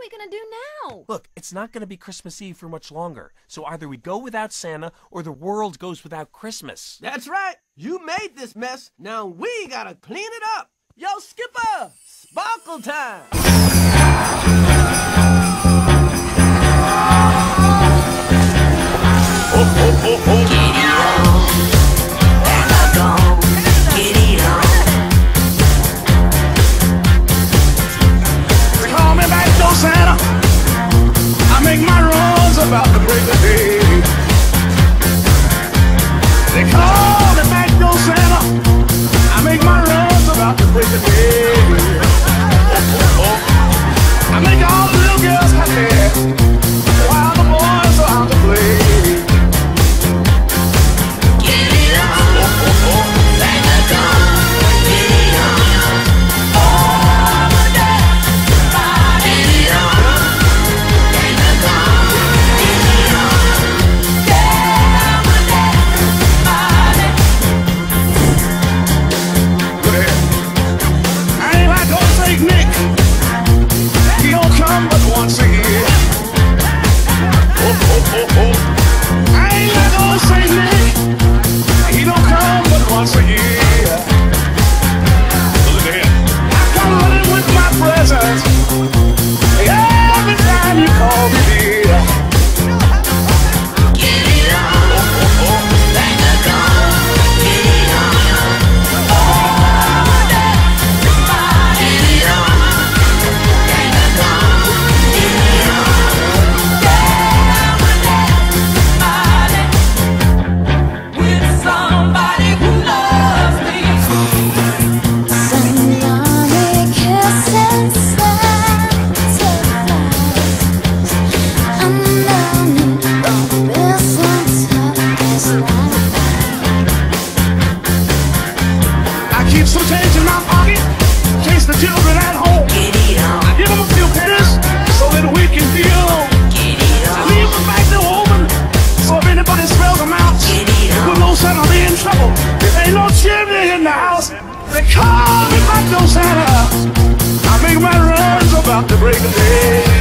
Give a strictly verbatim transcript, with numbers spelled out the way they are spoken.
we gonna do now? Look, it's not gonna be Christmas Eve for much longer. So either we go without Santa or the world goes without Christmas. That's right. You made this mess. Now we gotta clean it up. Yo, Skipper, sparkle time. Oh, oh, oh, oh. Get it on, and I go. Get it on. They call me back, Joe Santa. I make my runs about the break of day. They call me back, Joe Santa. I make my runs about the break of day. Oh, oh, oh. I make all the little girls happy while the boys are out to play. Once a year. Oh, oh, oh, oh. I ain't like old Saint Nick. He don't come but once a year. Look at him. I come running with my presents every time you call me dear. Get it on. Oh, oh, oh. Like a gun. Get it on. Oh, that. Get it on. Like a gun. Keep some change in my pocket, chase the children at home. Get it on. I give them a few pennies so that we can feel home. Get it on. I leave them back there open, so if anybody smells them out, Get it on. we'll know Santa be in trouble. There ain't no chimney in the house. They call me back, no Santa. I make my runs about the break of day.